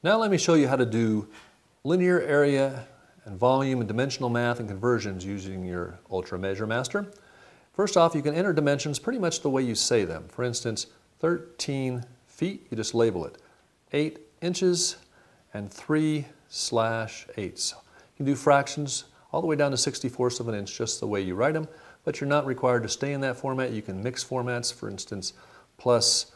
Now let me show you how to do linear area and volume and dimensional math and conversions using your Ultra Measure Master. First off, you can enter dimensions pretty much the way you say them. For instance, 13 feet, you just label it. 8 inches and 3/8. You can do fractions all the way down to 64ths of an inch just the way you write them, but you're not required to stay in that format. You can mix formats, for instance, plus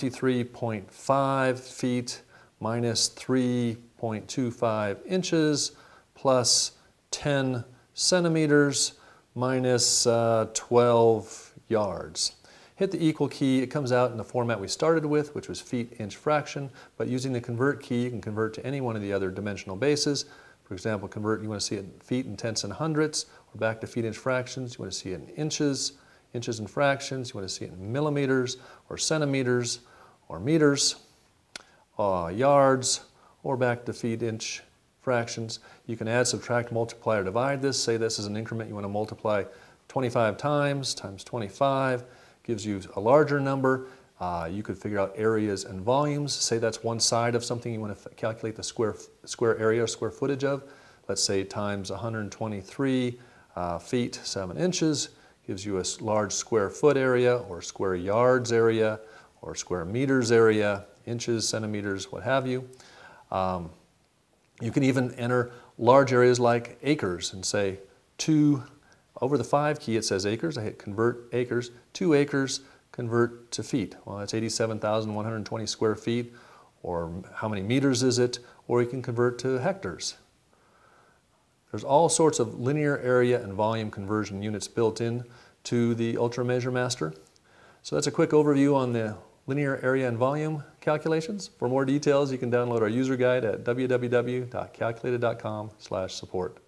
23.5 feet minus 3.25 inches plus 10 centimeters minus 12 yards. Hit the equal key, it comes out in the format we started with, which was feet, inch, fraction, but using the convert key, you can convert to any one of the other dimensional bases. For example, convert, you want to see it in feet and tenths and hundredths, or back to feet, inch, fractions, you want to see it in inches, inches and fractions, you want to see it in millimeters, or centimeters, or meters, yards, or back to feet, inch, fractions. You can add, subtract, multiply, or divide this. Say this is an increment you want to multiply 25 times 25 gives you a larger number. You could figure out areas and volumes. Say that's one side of something you want to calculate the square area or square footage of. Let's say times 123 feet 7 inches gives you a large square foot area or square yards area or square meters area, inches, centimeters, what have you. You can even enter large areas like acres and say 2, over the 5 key it says acres, I hit convert acres, 2 acres, convert to feet. Well, that's 87,120 square feet, or how many meters is it? Or you can convert to hectares. There's all sorts of linear area and volume conversion units built in to the Ultra Measure Master. So that's a quick overview on the linear area and volume calculations. For more details, you can download our user guide at www.calculated.com/support.